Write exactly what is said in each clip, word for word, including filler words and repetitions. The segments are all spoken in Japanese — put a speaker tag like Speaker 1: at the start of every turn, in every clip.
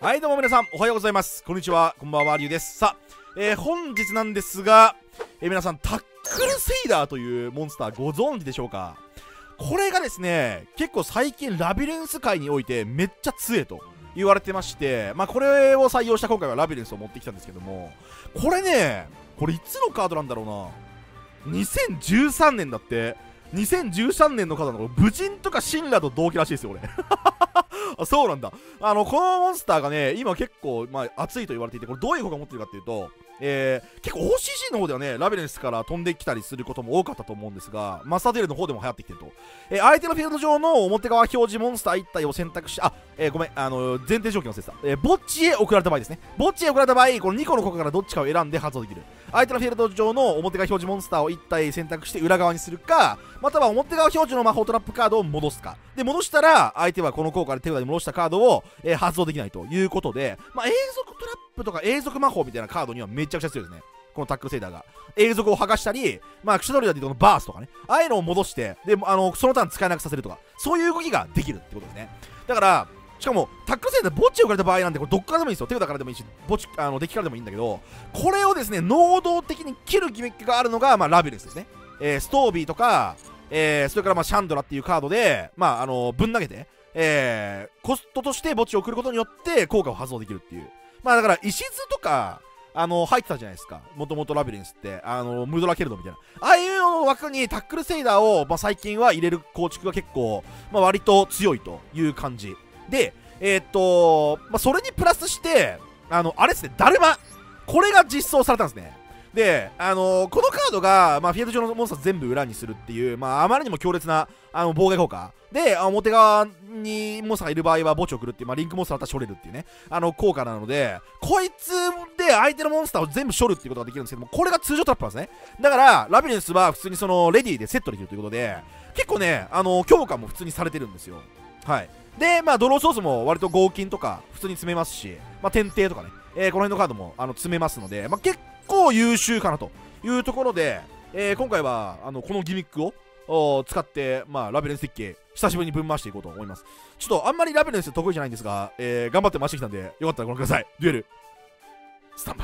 Speaker 1: はいどうも皆さんおはようございます。こんにちは、こんばんは、りゅうです。さあ、えー、本日なんですが、えー、皆さんタックルセイダーというモンスターご存知でしょうか。これがですね、結構最近ラビリンス界においてめっちゃ強えと言われてまして、まあこれを採用した今回はラビリンスを持ってきたんですけども、これね、これいつのカードなんだろうな、にせんじゅうさんねんだって。にせんじゅうさんねんのカードなの。武人とか神羅と同期らしいですよ、これ。あ、そうなんだ。あの、このモンスターがね、今結構、まあ、熱いと言われていて、これどういう効果を持ってるかっていうと、えー、結構 オーシージー の方ではね、ラビリンスから飛んできたりすることも多かったと思うんですが、マスターデュエルの方でも流行ってきてると。えー、相手のフィールド上の表側表示モンスターいち体を選択し、あ、えー、ごめん、あのー、前提条件忘れてた。えー、墓地へ送られた場合ですね。墓地へ送られた場合、このにこの効果からどっちかを選んで発動できる。相手のフィールド上の表側表示モンスターをいち体選択して裏側にするか、または表側表示の魔法トラップカードを戻すか。で、戻したら、相手はこの効果で手札に戻したカードを、えー、発動できないということで、まあ、永続トラップとか永続魔法みたいなカードにはめちゃくちゃ強いですね。このタックルセイダーが永続を剥がしたり、まあクシュドリアでいうとバースとかね、ああいうのを戻して、で、あのそのターン使えなくさせるとか、そういう動きができるってことですね。だからしかもタックルセイダー墓地を置かれた場合なんで、これどっからでもいいんですよ。手札からでもいいし、墓地あのデッキからでもいいんだけど、これをですね能動的に切るギミックがあるのが、まあ、ラビリンスですね。えー、ストービーとか、えー、それからまあシャンドラっていうカードで、まああのぶん投げて、えー、コストとして墓地を送ることによって効果を発動できるっていう。まあだから石図とかあの入ってたじゃないですか、もともとラビリンスって。あのムードラケルドみたいな、ああいうのの枠にタックルセイダーを、まあ、最近は入れる構築が結構、まあ、割と強いという感じで、えー、っと、まあ、それにプラスしてあのあれですね、だるま、これが実装されたんですね。で、あのー、このカードが、まあ、フィールド上のモンスター全部裏にするっていう、まあ、あまりにも強烈なあの妨害効果で、表側にモンスターがいる場合は墓地を送るっていう、まあ、リンクモンスターだったら処れるっていうね、あの効果なので、こいつで相手のモンスターを全部処るっていうことができるんですけども、これが通常トラップなんですね。だからラビリンスは普通にそのレディーでセットできるということで、結構ね、あの強化も普通にされてるんですよ。はい。で、まあドローソースも割と合金とか普通に詰めますし、まあ天帝とかね、えー、この辺のカードもあの詰めますので、まあ、結構優秀かなというところで、えー、今回はあのこのギミックを使って、まあ、ラビリンス設計久しぶりにぶん回していこうと思います。ちょっとあんまりラビリンス得意じゃないんですが、えー、頑張って回してきたんで、よかったらご覧ください。デュエルスタンバイ。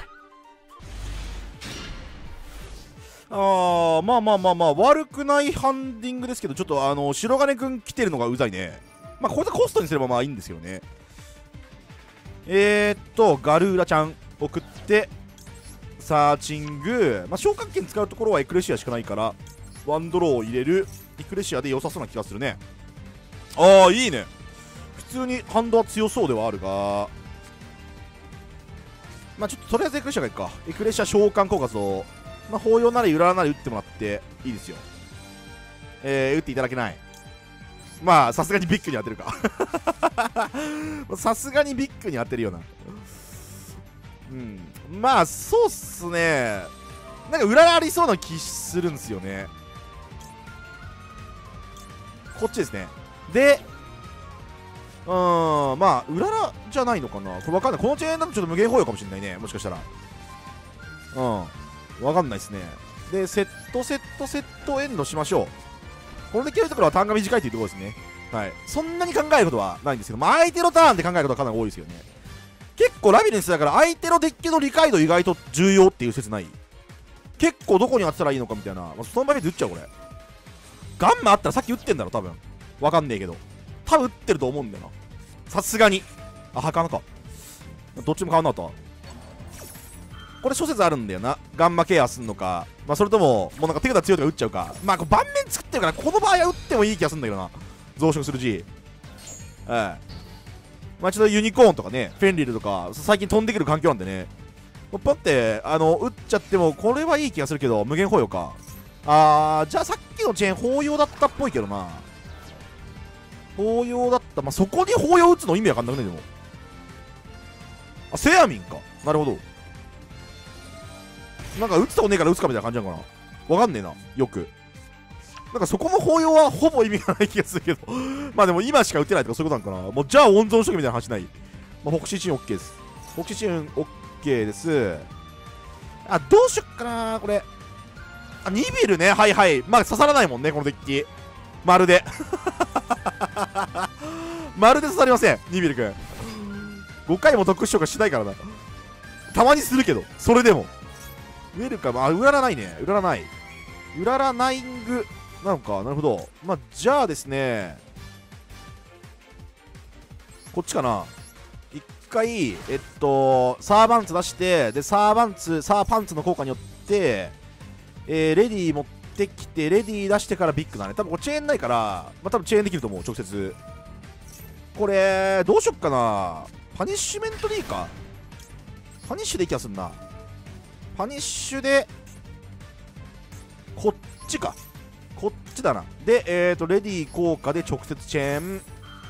Speaker 1: あー、まあまあまあまあ悪くないハンディングですけど、ちょっとあの白金くん来てるのがうざいね。まあこれでコストにすればまあいいんですよね。えーっとガルーラちゃん送ってサーチング、まあ、召喚権使うところはエクレシアしかないからワンドローを入れる。エクレシアで良さそうな気がするね。ああいいね、普通にハンドは強そうではあるが、まあちょっととりあえずエクレシアがいいか。エクレシア召喚効果と、まあ、法要なり裏なり打ってもらっていいですよ。えー、打っていただけない。まあさすがにビッグに当てるかさすがにビッグに当てるよな。うん、まあそうっすね、なんか裏がありそうな気するんですよね。こっちですね。でうーん、まあ裏らじゃないのかな、これわかんない。このチェーンだとちょっと無限保養かもしれないね、もしかしたら。うん、わかんないですね。でセットセットセットエンドしましょう。これで切るところはターンが短いというところですね。はい、そんなに考えることはないんですけど、まあ、相手のターンで考えることはかなり多いですよね。結構ラビリンスだから相手のデッキの理解度意外と重要っていう説ない。結構どこに当てたらいいのかみたいな、まあ、その場で打っちゃう。これガンマあったらさっき打ってんだろ多分。わかんねえけど多分打ってると思うんだよな、さすがに。あ、はかなか、どっちも変わんなかった。これ諸説あるんだよな。ガンマケアすんのか、まあ、それとももうなんか手札強いとか打っちゃうか。まあこれ盤面作ってるからこの場合は打ってもいい気がするんだけどな、増殖する G。 はい、まあちょっとユニコーンとかね、フェンリルとか最近飛んでくる環境なんでね、ポンってあの打っちゃってもこれはいい気がするけど、無限保養か。あー、じゃあさっきのチェーン包容だったっぽいけどな。包容だった。まあそこに包容打つの意味わかんなくね。でもあ、セアミンか、なるほど。なんか打つとこねえから打つかみたいな感じなのかな、わかんねえなよく。なんかそこの包容はほぼ意味がない気がするけどまあでも今しか打てないとかそういうことなのかな。もうじゃあ温存しとけみたいな話ない。まあ、北シチューン OK です。北シチューン OK です。あ、どうしよっかなこれ。あ、ニビルね、はいはい。まあ刺さらないもんねこのデッキ、まるでまるで刺さりませんニビル君。 ごかいも特殊召喚しないからな。たまにするけど、それでも。ウェルカム、あ、うららないね。うららない。うららナイングなのか。なるほど。まあ、じゃあですね、こっちかな。一回、えっと、サーバンツ出して、で、サーバンツ、サーパンツの効果によって、えー、レディー持ってきて、レディー出してからビッグだね。多分これチェーンないから、まあ、多分チェーンできると思う、直接。これ、どうしよっかな。パニッシュメントでいいか。パニッシュでいい気がすんな。パニッシュで、こっちか。こっちだな。で、えーと、レディー効果で直接チェーン。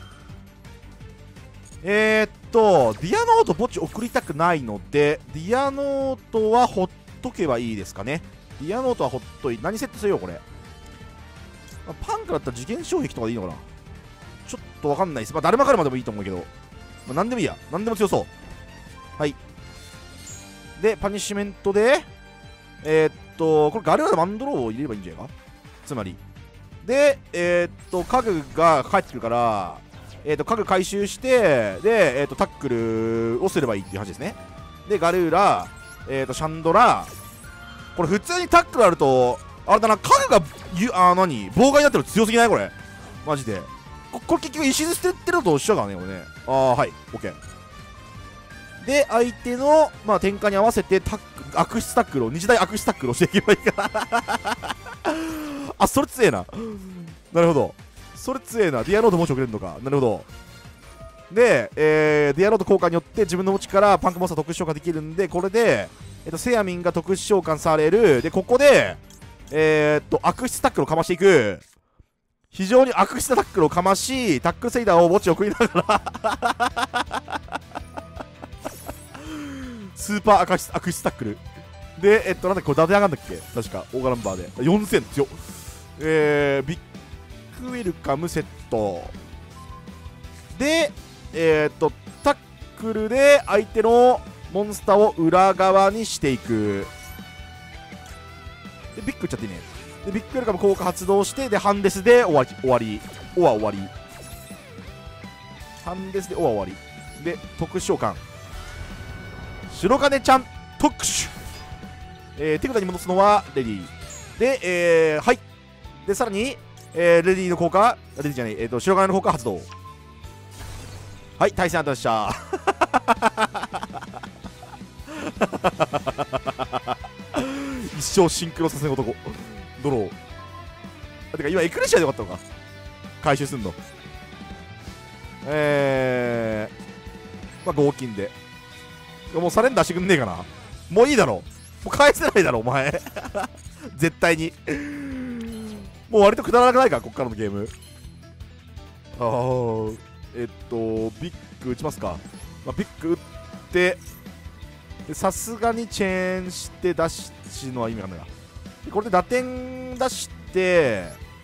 Speaker 1: えーっと、ディアノート墓地送りたくないので、ディアノートはほっとけばいいですかね。ディアノートはほっといて、何セットせよう、これ。パンクだったら次元障壁とかでいいのかな。ちょっとわかんないです。まあ、誰もかるまでもいいと思うけど、まあ、何でもいいや。何でも強そう。はい。で、パニッシュメントで、えー、っと、これガルーラマンドローを入れればいいんじゃないか。つまり。で、えー、っと、家具が帰ってくるから、えー、っと、家具回収して、で、えー、っと、タックルをすればいいっていう話ですね。で、ガルーラ、えー、っと、シャンドラ、これ普通にタックルあると、あれだな、家具が、ゆあー、何妨害になってるの強すぎないこれ。マジで。こ, これ結局石捨てってるのと一緒だからね、これね。ああ、はい、オッケー。で、相手の、まあ、展開に合わせてタック、悪質タックルを、日大悪質タックルをしていけばいいかな。あ、それ強えな。なるほど。それ強えな。ディアノートもし送れるのか。なるほど。で、えー、ディアノート効果によって自分の墓地からパンクモンスター特殊召喚できるんで、これで、えっと、セアミンが特殊召喚される。で、ここで、えー、っと、悪質タックルをかましていく。非常に悪質タックルをかまし、タックルセイダーを墓地送りながら、スーパー悪質、悪質タックル。で、えっと、なんだっけ、これ、ダテ上がんだっけ確か、オーガランバーで。よんせん強っ。えー、ビッグウェルカムセット。で、えー、っと、タックルで相手のモンスターを裏側にしていく。で、ビッグ打っちゃっていいね。で、ビッグウェルカム効果発動して、で、ハンデスで終わり、終わり。オは終わり。ハンデスでオは終わり。で、特殊召喚。白金ちゃん特殊、えー、手札に戻すのはレディーで、えー、はいでさらに、えー、レディーの効果レディーじゃない、えー、と白金の効果発動。はい対戦あったでした一生シンクロさせる男ドロー。あてか今エクレシアでよかったのか回収すんの。えー、まあ合金でもうサレンダーしてくんねえかな。もういいだろ。もう返せないだろお前絶対にもう割とくだらなくないかこっからのゲーム。ああえっとビッグ打ちますか。まあ、ビッグ打ってさすがにチェーンして出しのは意味わかんないな。これで打点出して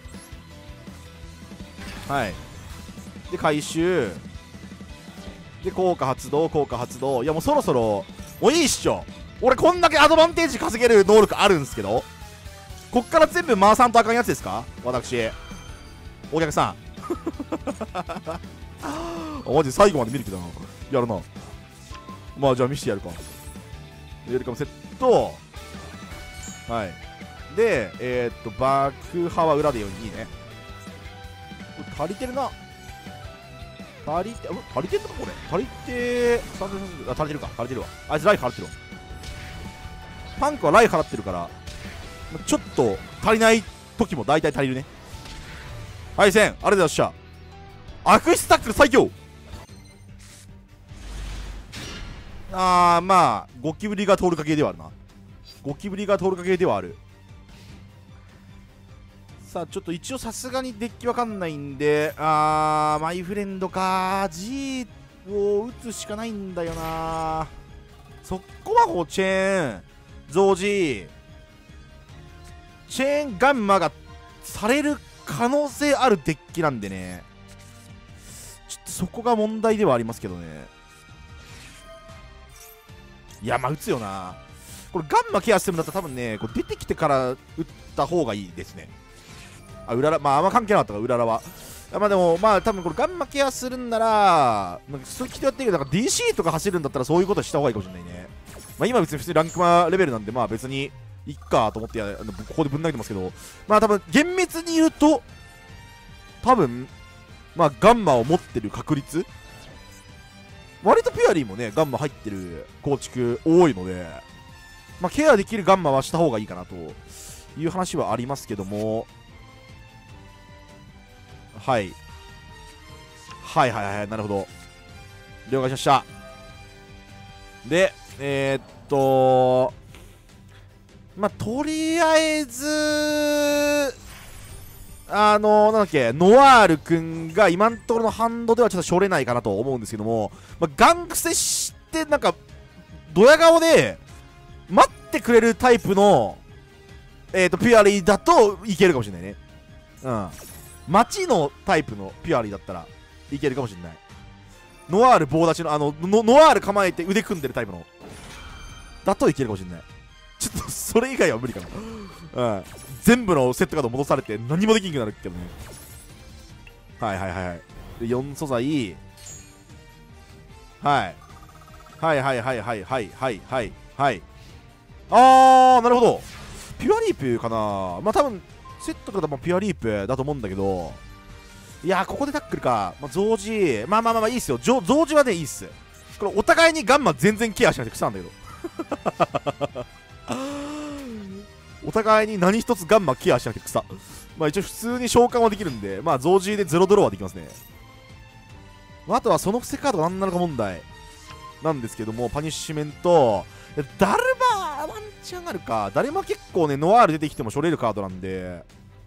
Speaker 1: はいで回収で効果発動効果発動。いやもうそろそろもういいっしょ。俺こんだけアドバンテージ稼げる能力あるんすけどこっから全部回さんとあかんやつですか私お客さんあマジ最後まで見る気だな。やるな。まあじゃあ見してやるか。やるかもセットはいでえー、っと爆破は裏でよにいいね。これ足りてるな。足りて、足りてんのかこれ足りてー、あ、足りてるか。足りてるわ。あいつライフ払ってるわ。パンクはライフ払ってるからちょっと足りない時も大体足りるね。はいせんありがとうございました。悪質タックル最強。あーまあゴキブリが通るかけではあるな。ゴキブリが通るかけではある。さあちょっと一応さすがにデッキわかんないんで、あーマイフレンドか G を打つしかないんだよな。そこはこうチェーン増字チェーンガンマがされる可能性あるデッキなんでね、ちょっとそこが問題ではありますけどね。いやまあ打つよなこれ。ガンマケアしてるんだったら多分ねこう出てきてから打った方がいいですね。あ、うらら、まああんま関係なかったか、うららは。 まあでも、まあ多分これガンマケアするんなら、なんかそれ聞いてやってるけど、なんか ディーシー とか走るんだったらそういうことした方がいいかもしれないね。まあ今別に普通にランクマレベルなんで、まあ別にいっかと思ってや、ここでぶん投げてますけど、まあ多分厳密に言うと、多分、まあガンマを持ってる確率、割とピュアリーもね、ガンマ入ってる構築多いので、まあケアできるガンマはした方がいいかなという話はありますけども、はい。はいはいはい、なるほど。了解しました。で、えー、っと、まあ、とりあえず、あの、なんだっけ、ノワールくんが今のところのハンドではちょっとしょれないかなと思うんですけども、まあ、ガンクセして、なんか、ドヤ顔で、待ってくれるタイプの、えー、っと、ピュアリーだといけるかもしれないね。うん。街のタイプのピュアリーだったらいけるかもしれない。ノワール棒立ちのあの ノ, ノワール構えて腕組んでるタイプのだといけるかもしれない。ちょっとそれ以外は無理かな。うん、全部のセットカード戻されて何もできんくなるけどね。はいはいはいはい。でよん素材、はいはいはいはいはいはいはいはいはい。あー、なるほど。ピュアリープかな。まあ多分セットからもピュアリープだと思うんだけど、いやー、ここでタックルか。まあ、増字、まあまあまあまあいいっすよ。増字はね、いいっす。これお互いにガンマ全然ケアしなくて草なんだけど。お互いに何一つガンマケアしなくて草。まあ一応普通に召喚はできるんで、まあ増字でゼロドローはできますね。まあ、あとはその伏せカードが何なのか問題なんですけども、パニッシュメント、ダルマワンチャンあるか。ダルマ結構ね、ノワール出てきてもしょれるカードなんで、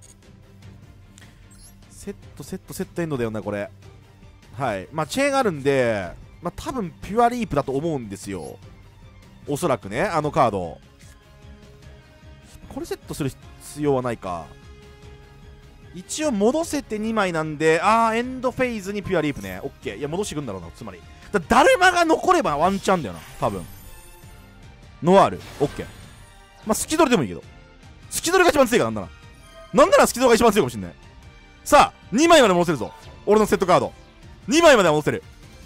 Speaker 1: セットセットセットエンドだよなこれ。はい、まあチェーンあるんで、まあ多分ピュアリープだと思うんですよ、おそらくね。あのカードこれセットする必要はないか。一応戻せてにまいなんで、あーエンドフェイズにピュアリープね。オッケー。いや戻してくんだろうな。つまりだダルマが残ればワンチャンだよな多分。ノワールオッケー。まあスキドルでもいいけど、スキドルが一番強いから。なんならなんならスキドルが一番強いかもしんない。さあにまいまで戻せるぞ俺のセットカード。にまいまでは戻せる。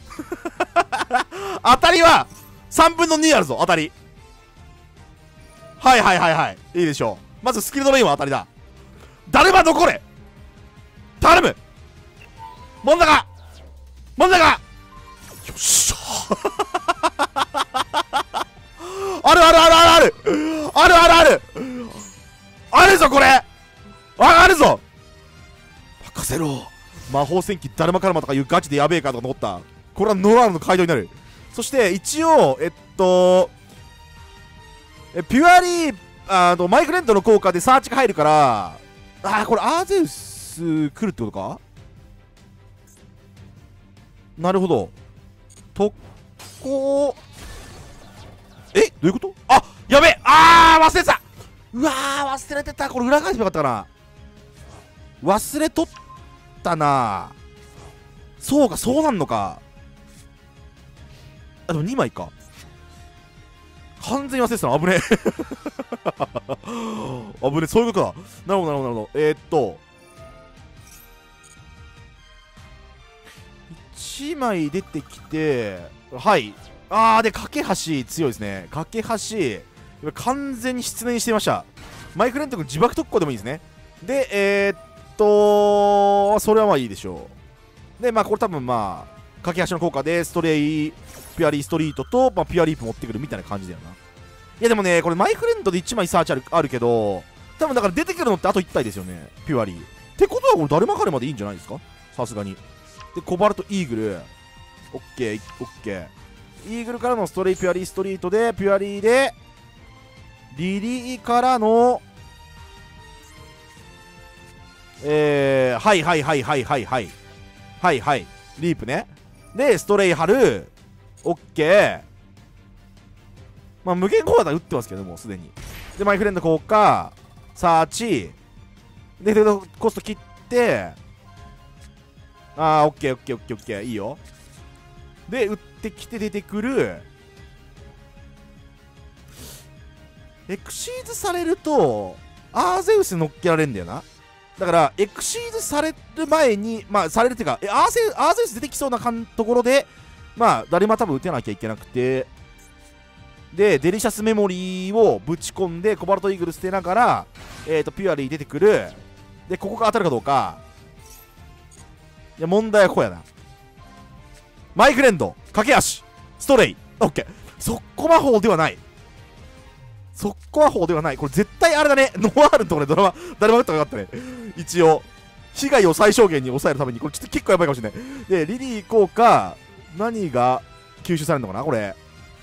Speaker 1: 当たりはさんぶんのにあるぞ。当たり、はいはいはいはい、いいでしょう。まずスキルドレインは当たりだ。誰ば残れ頼む。真ん中真ん中、よっしゃ。あるあるあるあるあるあるあるあるぞこれ。ああるぞ。任せろ。魔法戦記ダルマカルマとかいうガチでやべえカードが残った。これはノワールの街道になる。そして一応えっとえピュアリーあのマイクレントの効果でサーチが入るから、あーこれアーゼウス来るってことか。なるほど。特攻、えどういうこと。あやべえ、あー忘れてた。うわー忘れてた。これ裏返せばよかったかな。忘れとったな。そうかそうなんのか。あでもにまいか。完全に忘れてたの。危ねえ。危ねえ、そういうことだ。なるほどなるほどなるほど。えー、っといちまい出てきて、はい。あーで架け橋強いですね。架け橋完全に失念していました。マイクレント君自爆特攻でもいいですね。でえー、っとそれはまあいいでしょう。でまあこれ多分まあ架け橋の効果でストレイピュアリーストリートと、まあ、ピュアリープ持ってくるみたいな感じだよな。いやでもねこれマイクレントでいちまいサーチある、あるけど多分だから出てくるのってあといち体ですよねピュアリーってことはこれダルマカルまでいいんじゃないですかさすがに。でコバルトイーグルオッケーオッケー。イーグルからのストレイピュアリーストリートでピュアリーでリリーからのえー、はいはいはいはいはいはいはいはいリープね。でストレイ貼るオッケー。まあ無限コーダー打ってますけどもうすでに。でマイフレンド効果サーチでコスト切って、あーオッケーオッケーオッケーオッケーいいよ。で打ってきて出てくるエクシーズされるとアーゼウス乗っけられるんだよな。 だからエクシーズされる前に、まあされるっていうか、えアーセアーゼウス出てきそうなかんところで、まあ誰も多分打てなきゃいけなくて、でデリシャスメモリーをぶち込んでコバルトイーグル捨てながら、えーとピュアリー出てくる。でここが当たるかどうか。いや問題はここやな。マイフレンド駆け足ストレイオッケー。速攻魔法ではない。速攻魔法ではない。これ絶対あれだね。ノワールのところでドラマ誰も打ったらよかったね。一応被害を最小限に抑えるためにこれちょっと結構やばいかもしれない。でリリー行こうか。何が吸収されるのかなこれ。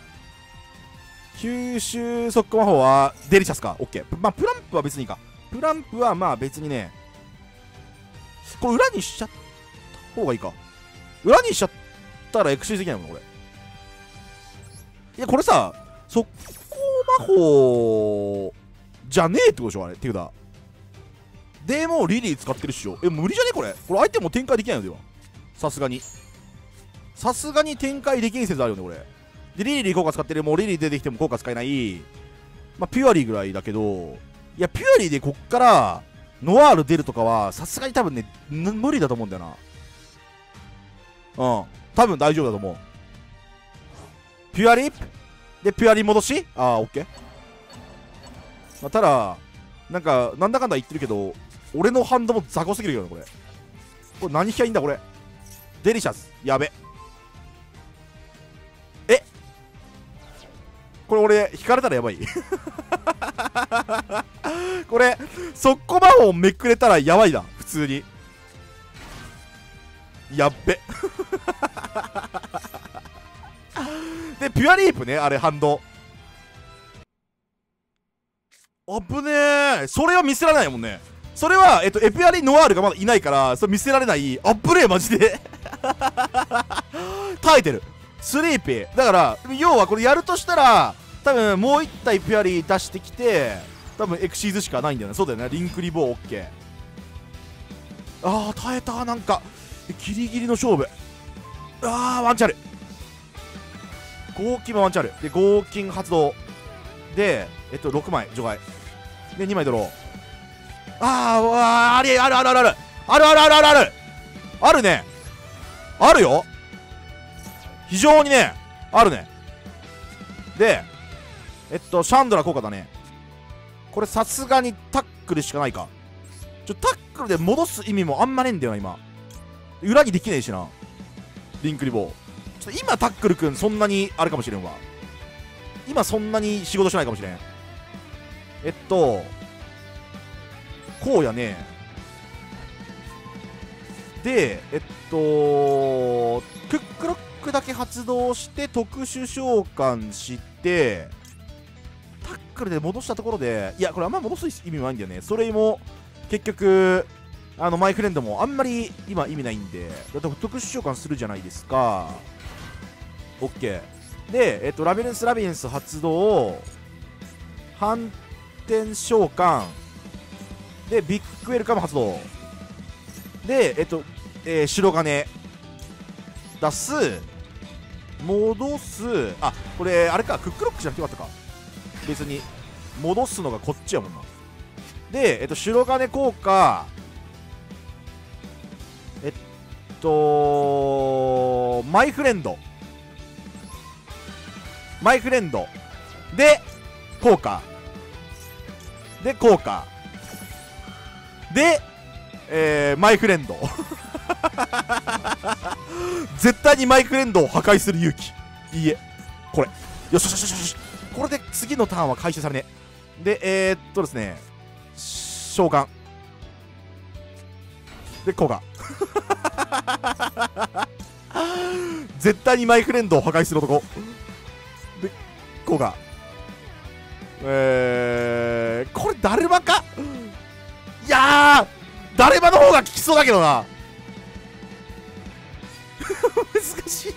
Speaker 1: 吸収速攻魔法はデリシャスか。オッケー。まあプランプは別にいいか。プランプはまあ別にね、これ裏にしちゃった方がいいか。裏にしちゃったらエクシーズできないもんこれ。いやこれさ速攻魔法じゃねえってことでしょあれ。っていうだでもリリー使ってるっしょ。え無理じゃねこれ。これ相手も展開できないのでは。さすがにさすがに展開できん説あるよねこれ。でリリー効果使ってる。もうリリー出てきても効果使えない。まあピュアリーぐらいだけど、いやピュアリーでこっからノワール出るとかはさすがに多分ね無理だと思うんだよな。うん多分大丈夫だと思う。ピュアリーでピュアリー戻しああオッケー。まあ、ただなんかなんだかんだ言ってるけど俺のハンドも雑魚すぎるよねこれ。これ何引きゃいいんだこれ。デリシャスやべ。えこれ俺引かれたらやばいこれ速攻魔法めくれたらやばいな普通に。やっべでピュアリープねあれハンドあぶねえ。それは見せられないもんね。それはえっとエピアリノワールがまだいないからそれ見せられない。あっぶねえマジで耐えてるスリーピーだから要はこれやるとしたら多分もういち体ピュアリー出してきて多分エクシーズしかないんだよね。そうだよねリンクリボーオッケー。あー耐えた。なんかギリギリの勝負。あーワンチャル合金もワンチャルで合金発動でえっとろくまい除外でにまいドロー。あーわーありあるあるあるあるあるあるあるあるあるあるね。あるよ非常にねあるね。でえっとシャンドラ効果だね。これさすがにタックルしかないか。ちょタックルで戻す意味もあんまねえんだよな今。裏にできねえしなリンクリボー。ちょっと今タックルくんそんなにあれかもしれんわ。今そんなに仕事しないかもしれん。えっとこうやね。でえっとクックロックだけ発動して特殊召喚してタックルで戻したところで、いやこれあんま戻す意味もないんだよね。それも結局あのマイフレンドもあんまり今意味ないんで、だって特殊召喚するじゃないですか。 OK で、えっと、ラビリンスラビリンス発動反転召喚でビッグウェルカム発動でえっと、えー、白金出す戻す。あこれあれかクックロックじゃなくてよかったか。別に戻すのがこっちやもんな。でえっと白金効果えっとマイフレンドマイフレンドで効果で効果で、えー、マイフレンド絶対にマイフレンドを破壊する勇気。いいえこれよしよしよしよし。これで次のターンは回収されね。でえー、っとですね召喚で効果絶対にマイフレンドを破壊する男で効果。えー、これダルマか。いやーダルマの方が効きそうだけどな難しい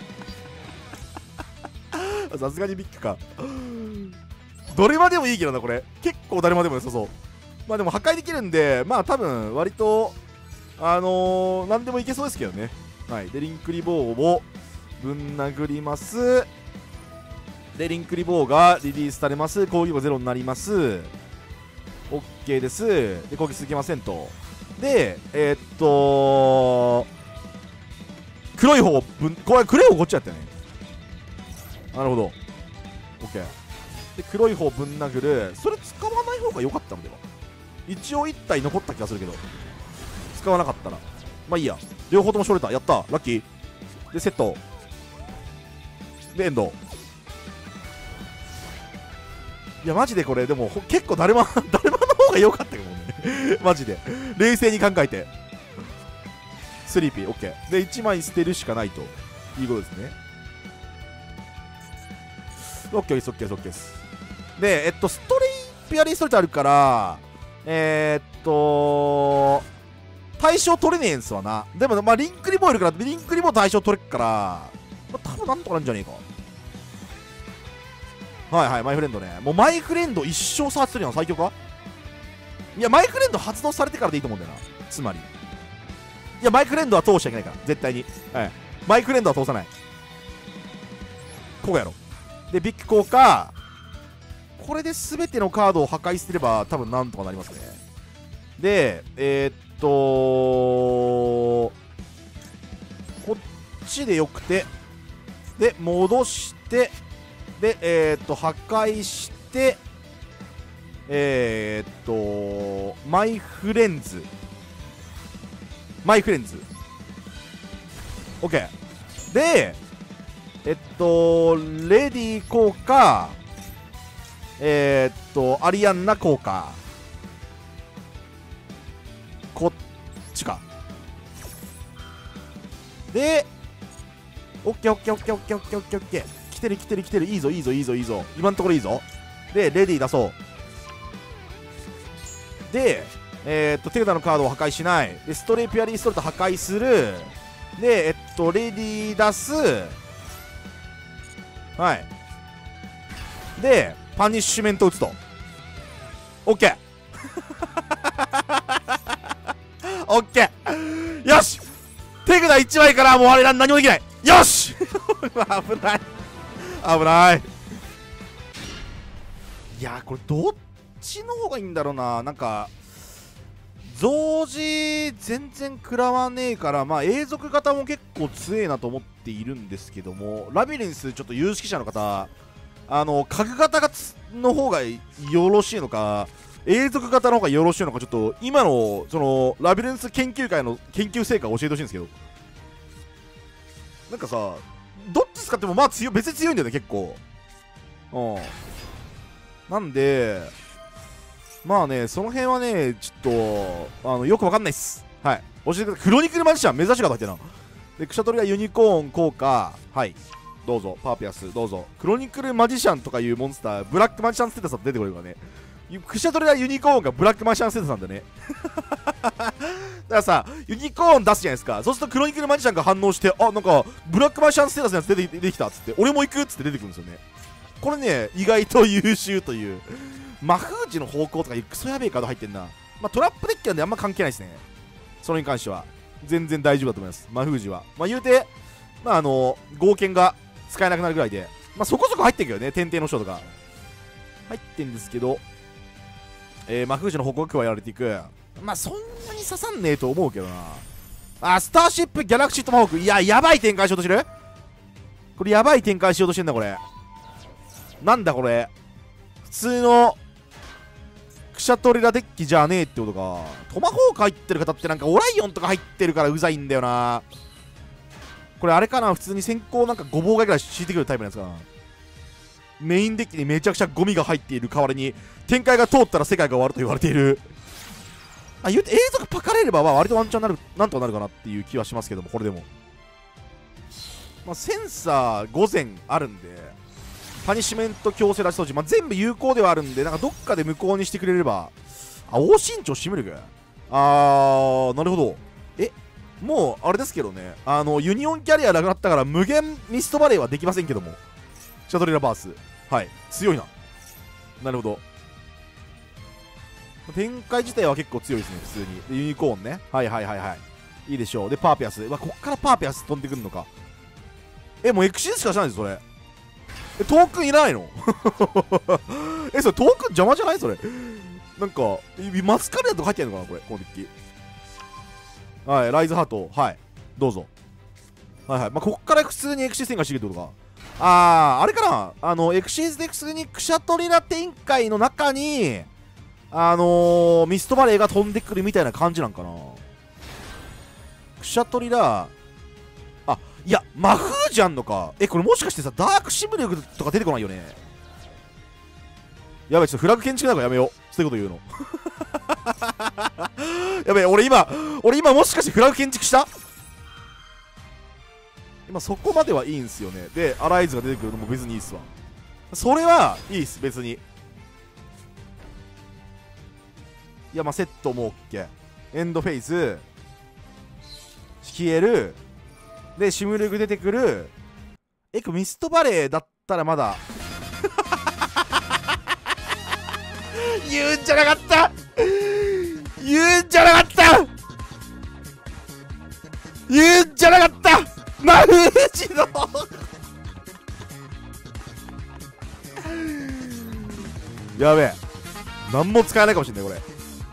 Speaker 1: なさすがにビッグか。どれまでもいいけどなこれ。結構誰までも良さそう。まあでも破壊できるんでまあ多分割とあのー、何でもいけそうですけどね。はいでリンクリボーをぶん殴ります。でリンクリボーがリリースされます。攻撃力ゼロになります。 OK です。で攻撃続けませんと。 でえー、っと黒い方ぶんこれ黒い方こっちやったよね。なるほど OK で黒い方ぶん殴る。それ使わない方が良かったのでは。一応いち体残った気がするけど使わなかったらまあいいや。両方ともしょれた。やったラッキーでセットでエンド。いやマジでこれでも結構だるまだるまの方が良かったけどねマジで冷静に考えてスリーピー OK でいちまい捨てるしかないということですね。 OK です OK です OK ですでえっとストレイピアリーストレートあるからえー、っと対象取れねえんすわな。でもまあリンクリボいるからリンクリボ対象取れっから、まあ、多分なんとかなんじゃねえか。はいはい、マイフレンドね。もうマイフレンド一生サーチするやん。最強か。いやマイフレンド発動されてからでいいと思うんだよな。つまりいやマイフレンドは通しちゃいけないから絶対に、はい、マイフレンドは通さない。こうやろ。でビッグ効果これで全てのカードを破壊すれば多分なんとかなりますね。でえー、っとこっちでよくてで戻してでえー、っと破壊してえー、っとマイフレンズマイフレンズ OK でえっとレディー効果えー、っとアリアンナ効果こっちかでオッケーオッケーオッケーオッケーオッケーオッケーオッケー来てる来てる来てるいいぞいいぞいいぞいいぞ今のところいいぞ。でレディー出そうでえー、っと手札のカードを破壊しないでストレイピアリーストレート破壊するでえっとレディー出すはいでパニッシュメント打つと OK OK よし手札いちまいからもうあれ何もできない。よし危ない危ない。いやこれどっちの方がいいんだろうな。なんか増字全然食らわねえからまあ永続型も結構強えなと思っているんですけども、ラビリンスちょっと有識者の方あの角型がつの方がよろしいのか永続型の方がよろしいのかちょっと今のそのラビリンス研究会の研究成果を教えてほしいんですけど、なんかさどっち使ってもまあ強別に強いんだよね結構。うんなんでまあねその辺はねちょっとあのよくわかんないっす。はい教えてください。クロニクルマジシャン珍しい方入ってるな。でクシャトリがユニコーン効果はいどうぞパーピアスどうぞ。クロニクルマジシャンとかいうモンスターブラックマジシャンステータスだと出てくるからね。クシャトリはユニコーンがブラックマジシャンステータスなんだねだからさユニコーン出すじゃないですか。そうするとクロニクルマジシャンが反応してあなんかブラックマジシャンステータスのやつ出て出てきたっつって俺も行くっつって出てくるんですよね。これね意外と優秀という魔封じの方向とかいうクソやべえカード入ってんな。まあトラップデッキなんであんま関係ないですね。それに関しては全然大丈夫だと思います。魔封じはまあ言うてまああの合剣が使えなくなるぐらいでまあそこそこ入ってるけどね。天帝の章とか入ってんですけど、えー、魔封じの方向が加えられていく。まあそんなに刺さんねえと思うけどな。あスターシップギャラクシートマホークいややばい展開しようとしてる。これやばい展開しようとしてんだこれ。なんだこれ普通のクシャトリラデッキじゃねえってことか。トマホーク入ってる方ってなんかオライオンとか入ってるからうざいんだよな。これあれかな普通に先行なんかごぼうがいぐらい敷いてくるタイプのやつかな。メインデッキにめちゃくちゃゴミが入っている代わりに展開が通ったら世界が終わると言われている。あ言うて永続パカれればまあ割とワンチャンなるなんとかなるかなっていう気はしますけども、これでもまあセンサーごぜんあるんでパニッシュメント強制出し装置、まあ、全部有効ではあるんでなんかどっかで無効にしてくれれば。あ大身長シムルグあーなるほど。えもうあれですけどねあのユニオンキャリアなくなったから無限ミストバレーはできませんけどもシャトリラバースはい強いな。なるほど展開自体は結構強いですね普通に。でユニコーンねはいはいはいはいいいでしょう。でパーピアスわこっからパーピアス飛んでくるのか。えもうエクシスしかしないんですそれ。えトークンいらないのえそれトークン邪魔じゃないそれ。なんかマスカルヤとか入ってんのかなこれこのデッキ。 はい、ライズハート、はい、どうぞ。はいはい。まあ、こっから普通にエクシス展開していくってことか。あー、あれかな、あの、エクシスで普通にクシャトリラ展開の中に、あのー、ミストバレーが飛んでくるみたいな感じなんかな。クシャトリラ、あ、いや、魔風じゃんのか。え、これもしかしてさ、ダークシム力とか出てこないよね。やべえ、ちょっとフラグ建築だからやめよう。そういうこと言うの。やべえ、俺今、俺今もしかしてフラグ建築した？今そこまではいいんすよね。で、アライズが出てくるのも別にいいっすわ。それはいいっす、別に。いや、まあセットも OK。エンドフェイス、消える。で、シムルグ出てくる。え、これミストバレーだったらまだ。言うんじゃなかった、言うんじゃなかった、言うんじゃなかった、マフージのやべえ、何も使えないかもしんないこれ。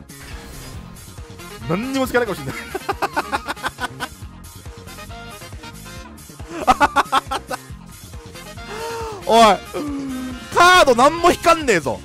Speaker 1: 何にも使えないかもしんない。おい、カード何も引かんねえぞ。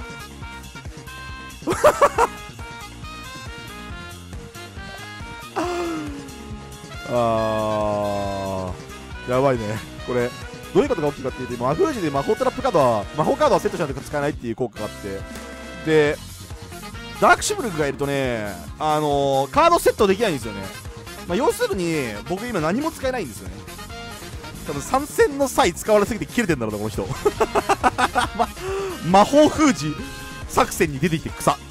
Speaker 1: あー、やばいねこれ。どういうことが起きるかっていうと、魔封じで魔法トラップカードは魔法カードはセットしないと使えないっていう効果があって、でダークシムルクがいるとね、あのー、カードセットできないんですよね。まあ、要するに僕今何も使えないんですよね。多分参戦の際使われすぎて切れてんだろうなこの人。ま、魔法封じ作戦に出てきて草。